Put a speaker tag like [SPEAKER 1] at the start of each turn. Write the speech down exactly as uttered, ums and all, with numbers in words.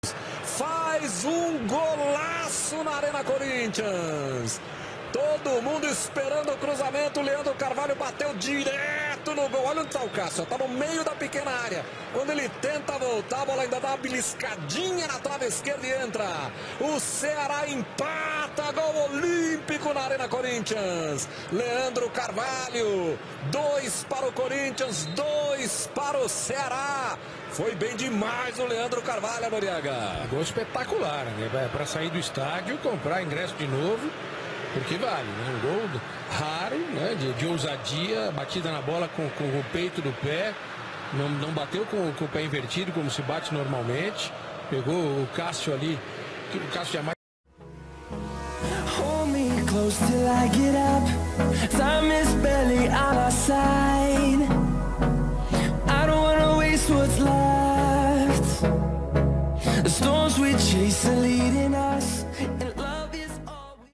[SPEAKER 1] Faz um golaço na Arena Corinthians. Todo mundo esperando o cruzamento. O Leandro Carvalho bateu direto no gol. Olha onde está o Cássio. Está no meio da pequena área. Quando ele tenta voltar, a bola ainda dá uma beliscadinha na trave esquerda e entra. O Ceará empata. Gol olímpico na Arena Corinthians. Leandro Carvalho. Dois para o Corinthians, dois para o Ceará. Foi bem demais o Leandro Carvalho, Noriega.
[SPEAKER 2] Gol espetacular, né? Para sair do estádio, comprar ingresso de novo. Porque vale, né? Um gol raro, né? De, de ousadia, batida na bola com, com o peito do pé. Não, não bateu com, com o pé invertido, como se bate normalmente. Pegou o Cássio ali, que o Cássio jamais...
[SPEAKER 3] Hold me close till I get up. Time is barely on our side. I don't wanna waste what's left. The storms we chase are leading us.